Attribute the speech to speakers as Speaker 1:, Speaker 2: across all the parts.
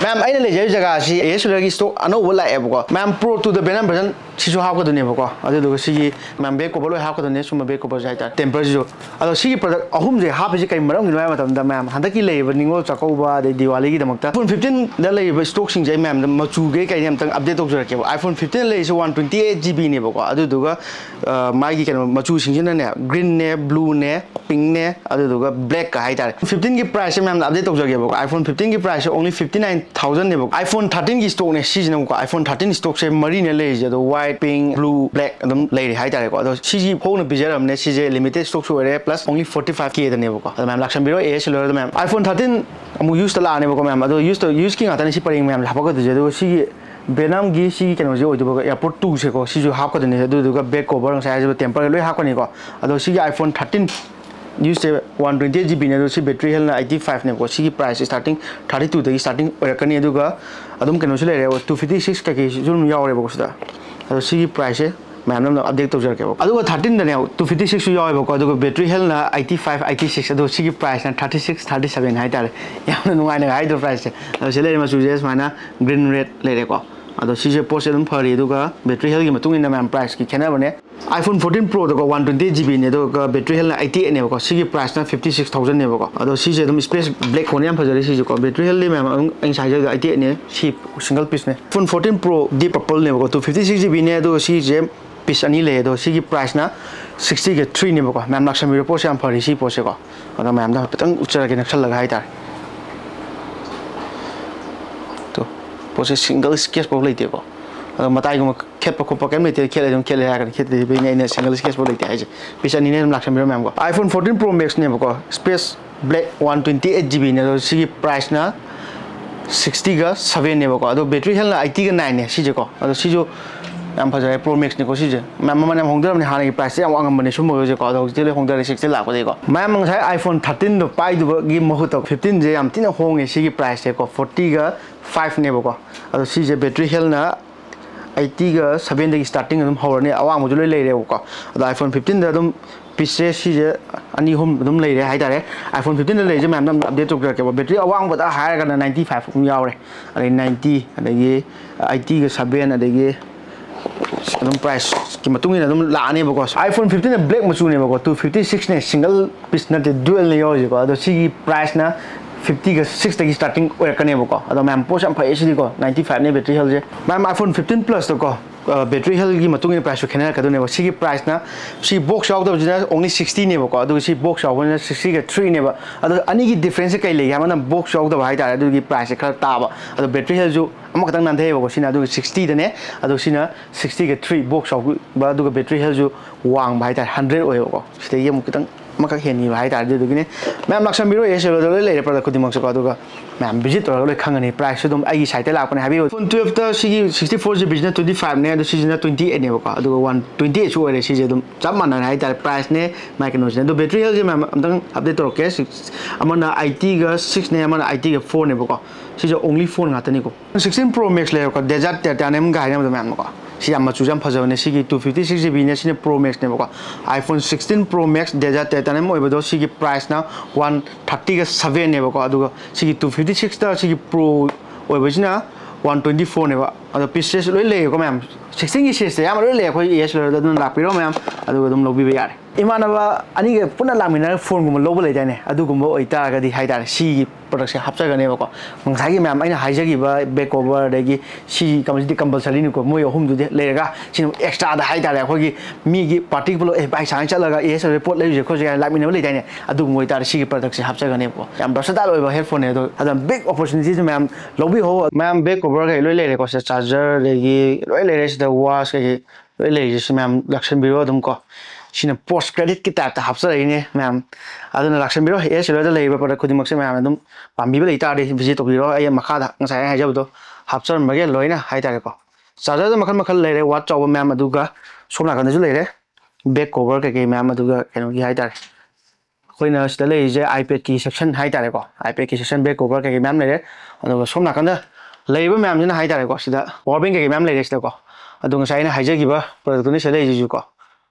Speaker 1: ma'am अगर laser जगह से एसुलर की स्टॉक अनोब लाएबको मैम प्रो टू द बेनम वर्जन सिसु हापकदुनेबको अदुदुग सिगी मैम बेक कवर लोय हापकदुने सुम बेक कवर जाइता टेम्पर जो अदो सिगी प्रोडक्ट अहुम जे हापजे कई मरम गिनो मतम दा मैम हंदकी लेब निंगो चकौबा दे दिवाली की दमकता iPhone 15 दा लेब स्टॉक सिंग जे मैम मचू गे कई नेम तंग अपडेट तौजरके iPhone 15 ले 128GB नेबको अदुदुग मागी केनो मचू सिंग ने ग्रीन ने ब्लू ने पिंक ने अदुदुग ब्लैक का हाइतार 15 की प्राइस मैम अपडेट तौजरके iPhone 15 की प्राइस ओनली 59,000 ने iPhone 13 की स्टॉक ने सीजन को iPhone 13 स्टॉक से मरी ने ले जे white pink blue black adum lady hai tare ko ado sigi phone bijaram ne sije limited stock so ere plus only 45k da ne ko ado ma'am lakshan biro as lo ma'am iPhone 13 amu use ta la ne ko ma'am ado use ki ngata ne si paring ma'am la ko de do sigi benam gi sigi keno je oidu airport 2 se ko si jo hap ko de ne do do back cover sai je temper loi hap ko ni ko ado sigi iPhone 13 use 128GB ne do si battery health na 85 ne ko sigi price starting 32 da starting orakani aduga adum keno se le re 256 ka ki zum yaw re ko sida ado sigi price ma'am नम update तौजरके अदुगा 13 दने 256 यावेबो को अदुगा battery health ना 85 86 अदो सिगी price ना 36 37 high तारे यामना नुगाइना high दो प्राइस अदो सेले मा सुजेस माना ग्रीन रेड लेरे को अदो सिजे पोस्ट एदम फरी अदुगा बैटरी हेल्थ की मतुंग इन मैम प्राइस की खेना बने iPhone 14 Pro दो 128GB ने दो बैटरी हेल्थ ना 88 ने को सिगी प्राइस ना 56,000 ने को अदो सिजे एदम स्पेस ब्लैक होने हम फजरी सिजे को बैटरी हेल्थ मैम इन साइज 88 ने सी सिंगल पीस ने iPhone 14 Pro डी पर्पल ने को 256GB ने दो सिजे पीस अनी ले दो सिगी प्राइस ना 60 के 3 ने को मैम लक्ष्य मेरो पोसे हम फरी सी पोसे को अदो मैम दा पतंग उच्चर के नक्शल लगा है तार तो पोसे सिंगल स्केच पो लेते को अदो मताई को खेप को पकम लेते खेले दम खेले या खेते बे ने सिंगल स्केच पो लेते है पीस अनी ने लक्ष्य मेरो मैम को iPhone 14 Pro Max ने को स्पेस ब्लैक 128GB ने दो सिगी प्राइस ना 60 का 7 ने को अदो बैटरी हेल्थ ना 80 का 9 ने सिजे को अदो सिजो I'm fazare Pro Max ne ko sije ma'am man am hongdar ne hani price am angam bane sum mo je ko do je le hongdar 60 la ko de ko ma'am ang sai iPhone 13 do pai du gi mohut 15 je am tin hong e sigi price ko 40 ga 5 ne ko ado sije battery health na 80 ga 7 de starting dum hor ne awang mo ju le re ko ado iPhone 15 da dum piece sije ani hom dum le re hai tare iPhone 15 da le je ma'am update to ke battery awang ba da higher ga 95 um yaw re ade 90 adagi 80 ga 7 adagi adum price ki matung ina adum laane bako iPhone 15 ne black machu ne bako 256 ne single piece na dual ne yo je ko ado sigi price na 50 ga 6 tagi starting orakane bako ado ma'am post am phai sidi ko 95 ne battery health je ma'am iPhone 15 plus to ko battery health gi matung ne price khena ka do ne sigi price na si box out da jina only 60 ne bako ado si box out na 60 ga 3 ne ba ado ani gi difference kai le ya mana box out da hai ta ado gi price khara ta ba ado battery health jo amma katang nan the ba ko sina ado 60 da ne ado sina 60 ga 3 box out ba ado battery health jo wang ba hai ta 100 oi ko sida yem katang maka heni ba hai ta ado gi ne ma'am lakshan biro yes lo le product ko dimang so ado ga ma'am visit ro le khangani price dum ai site la ko ne habi iPhone 12 ta sigi 64GB na 25 ne ado sigi na 28 ne ko ado 128 so ore sigi dum chap man na hai ta price ne micro ne do battery health je ma'am amdang update to ke amana IT ga 6 ne amana IT ga 4 ne ko sigi only phone ngata ni ko 16 Pro Max le ko desert ta ne ga ne ma'am ko si amma chu jam phajau ne sigi 256GB ne sine Pro Max ne ko iPhone 16 Pro Max desert ta ne mo ibo sigi price na 130 ga 7 ne ko adu sigi 256 ta sigi Pro oibajina 124 ne ba ado pieces loi le ko ma'am 16 gi size ya ma loi le ko yes lo da dun la piro ma'am adu dum lobi ba yare imanaba ani ge puna lamina phone gum lobo le dai ne adu gum oi ta ga di hai ta si product se hapsa ga ne ba ko ngai gi ma'am aina haijagi ba back cover de gi si community compulsory ni ko moi hum du de le ga sin extra da hai ta le ko gi mi gi particular e bai sang cha la ga yes report le je ko je lamina le dai ne adu moi ta si product se hapsa ga ne ko am versatile oi ba headphone ne do adam big opportunity ma'am lobi ho ma'am back cover ga loi le ko se charger le gi loi le the watch ga loi le je ma'am lakshan biro dum ko sina post credit ki ta hapsa rai ne ma'am aduna lakshan biro yes lo da le ba product khudi mak se ma'am dum pambi ba le ta de visit to biro ay makha da ngai hai jab do hapsa ma ge loina hai ta ko charger da makhal makhal le re watch chaw ma'am aduga somna kan ju le re back cover ke ke ma'am aduga keno gi hai ta khoina sta le je iPad ki section hai ta ko iPad ki section back cover ke ma'am le re aduga somna kan da le ba ma'am jina hai ta ko sida power bank ke ma'am le re sta ko adunga sai na hai ja gi ba product ni se le ji ju ko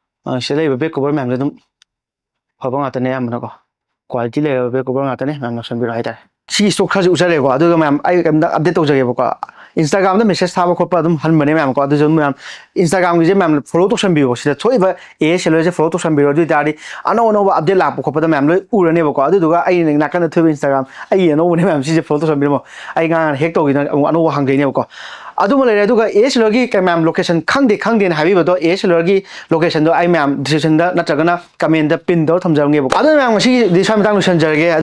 Speaker 1: sẽ lấy back cover ma'am le dum phaba ngata ne am na ko quality le back cover ngata ne ma'am na san bi rai ta सी stock खरज उजरेको अदुगा ma'am आई update तौजगेबको Instagram दा message थाबा खोपा अदुम हनबने मैम को अदु मैम इंस्टाग्राम गिजे मैम फॉलो तो संबियो सिदा थोइबा ए सेलो जे फॉलो तो संबियो अदु ताडी अनो अनो अपडेट लाप खोपा ma'am Loy उरनेबको अदुगा I नाकन थोइबा Instagram I अनो ने मैम सिजे फॉलो तो संबियो आई गा हेक तौगिना अनो हंगैनेबको अदुम लेरे अदुगा ए सेलो गी मैम लोकेशन खंगदे खंगदे हाबिबदो ए सेलो गी लोकेशन दो आई मैम डिस्क्रिप्शन दा नत्रगना कमेंट दा पिन दो थमजंगेबको अदु मैम सी दिसा मतांग संजरगे